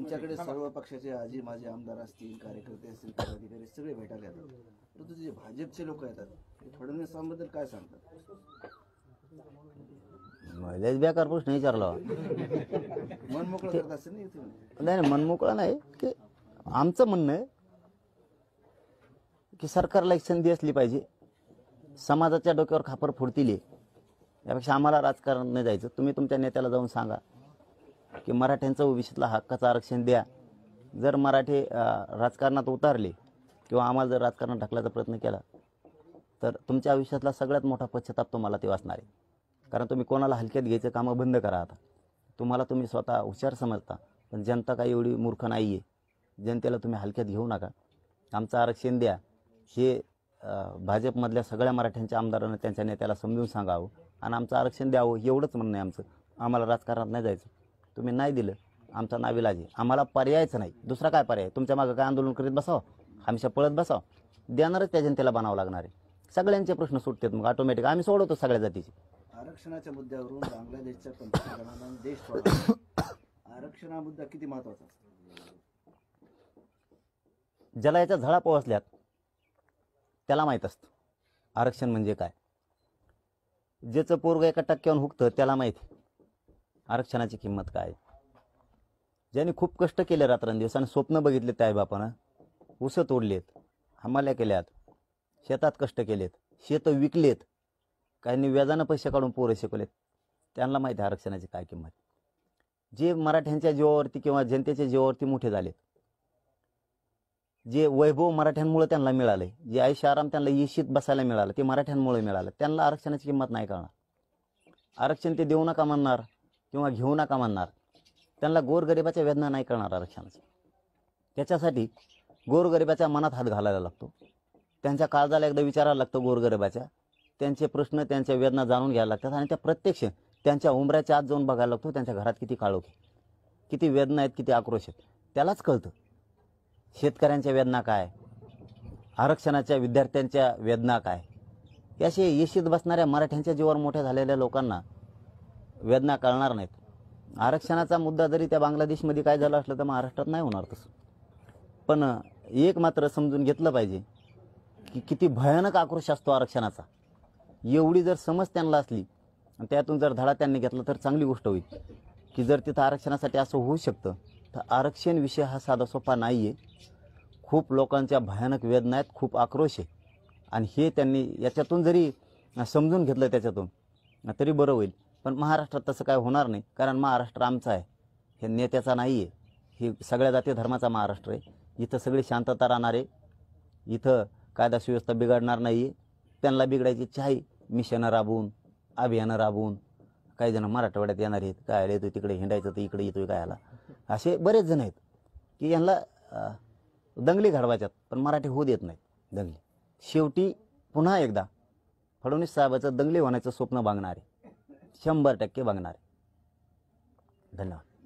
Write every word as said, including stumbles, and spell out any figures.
तुमच्याकडे सर्व पक्षाचे आजी माझे आमदार असतील, कार्यकर्ते असतील, पदाधिकारी सगळे भेटायला येतात, परंतु जे भाजपचे लोक येतात ते फडणवीसांबद्दल काय सांगतात? लयच बेकार प्रश्न विचारला. मन मोकळं करत असेल ना इथे? नाही नाही, मनमोकळा नाही. की आमचं म्हणणं आहे की सरकारला एक संधी असली पाहिजे. समाजाच्या डोक्यावर खापर फोडतील यापेक्षा आम्हाला राजकारण नाही जायचं. तुम्ही तुमच्या नेत्याला जाऊन सांगा की मराठ्यांचं ओबीसीतला हक्काचं आरक्षण द्या. जर मराठी राजकारणात उतारले किंवा आम्हाला जर राजकारणात ढकलायचा प्रयत्न केला तर तुमच्या आयुष्यातला सगळ्यात मोठा पश्चाताप तुम्हाला ते वाचणार आहे. कारण तुम्ही कोणाला हलक्यात घ्यायचं कामं बंद करा. आता तुम्हाला तुम्ही स्वतः हुशार समजता, पण जनता काही एवढी मूर्ख नाही आहे. जनतेला तुम्ही हलक्यात घेऊ नका. आमचं आरक्षण द्या हे भाजपमधल्या सगळ्या मराठ्यांच्या आमदारांना त्यांच्या नेत्याला समजून सांगावं आणि आमचं आरक्षण द्यावं एवढंच म्हणणं आहे आमचं. आम्हाला राजकारणात नाही जायचं. तुम्ही नाही दिलं आमचा नाविलाज आहे. आम्हाला पर्यायच नाही. दुसरा काय पर्याय? तुमच्या मागं काय आंदोलन करीत बसावं, हमेशा पळत बसावं? देणारच त्या जनतेला बनावं लागणार आहे. सगळ्यांचे प्रश्न सुटतात मग ऑटोमॅटिक. आम्ही सोडवतो सगळ्या जातीचे. आरक्षणाच्या मुद्द्यावरून बांगलादेशच्या पंतप्रधानांनी देश सोडला. आरक्षण हा मुद्दा किती महत्वाचा असतो? ज्याला याच्या झळा पोहोचल्यात त्याला माहीत असतं आरक्षण म्हणजे काय. ज्याचं पोरग एका टक्क्यावर हुकतं त्याला माहिती आरक्षणाची किंमत काय. ज्यांनी खूप कष्ट केले रात्रंदिवस आणि स्वप्न बघितले त्या बापानं, उसं तोडलेत, हमाल्या केल्यात, शेतात कष्ट केलेत, शेतं विकलेत, काहींनी व्याजानं पैसे काढून पोरं शिकवलेत, त्यांना माहिती आहे आरक्षणाची काय किंमत. जे मराठ्यांच्या जीवावरती किंवा जनतेच्या जीवावरती मोठे झालेत, जे वैभव मराठ्यांमुळे त्यांना मिळाले, जे आयुष्य आराम त्यांना येशीत बसायला मिळालं ते मराठ्यांमुळे मिळालं, त्यांना आरक्षणाची किंमत नाही कळणार. आरक्षण ते देऊ नका म्हणणार किंवा घेऊ नका म्हणणार, त्यांना गोरगरिबाच्या वेदना नाही कळणार आरक्षणाची. त्याच्यासाठी गोरगरिबाच्या मनात हात घालायला लागतो, त्यांच्या काळजाला एकदा विचारायला लागतं गोरगरिबाच्या, त्यांचे प्रश्न त्यांच्या वेदना जाणून घ्यायला लागतात आणि त्या प्रत्यक्ष त्यांच्या उंबऱ्याच्या आत जाऊन बघायला लागतो. त्यांच्या घरात किती काळोखी, किती वेदना आहेत, किती आक्रोश आहेत, त्यालाच कळतं शेतकऱ्यांच्या वेदना काय, आरक्षणाच्या विद्यार्थ्यांच्या वेदना काय. याशी येशीत बसणाऱ्या मराठ्यांच्या जीवावर मोठ्या झालेल्या लोकांना वेदना कळणार नाहीत. आरक्षणाचा मुद्दा जरी त्या बांगलादेशमध्ये काय झालं असलं तर महाराष्ट्रात नाही होणार तसं. पण एक मात्र समजून घेतलं पाहिजे की किती भयानक आक्रोश असतो आरक्षणाचा. एवढी जर समज त्यांना असली आणि त्यातून जर धडा त्यांनी घेतला तर चांगली गोष्ट होईल. की जर तिथं आरक्षणासाठी असं होऊ शकतं तर आरक्षण विषय हा साधा सोपा नाही आहे. खूप लोकांच्या भयानक वेदना आहेत, खूप आक्रोश आहे आणि हे त्यांनी याच्यातून जरी समजून घेतलं त्याच्यातून तरी बरं होईल. पण महाराष्ट्रात तसं काय होणार नाही, कारण महाराष्ट्र आमचा आहे, हे नेत्याचा नाही आहे. हे सगळ्या जाती धर्माचा महाराष्ट्र आहे. इथं सगळी शांतता राहणार आहे, इथं कायदा सुव्यवस्था बिघडणार नाही आहे. त्यांना बिघडायची इच्छा आहे, मिशनं राबवून, अभियानं राबवून. काही जण मराठवाड्यात येणार आहेत, काय येतो तिकडे हिंडायचं तर इकडे येतोय काय आला, असे बरेच जण आहेत की यांना दंगली घडवायच्यात पण मराठी होऊ देत नाही दंगली. शेवटी पुन्हा एकदा फडणवीस साहेबाचं दंगली होण्याचं स्वप्न बघणार आहे, शंभर टक्के बघणार आहे. धन्यवाद.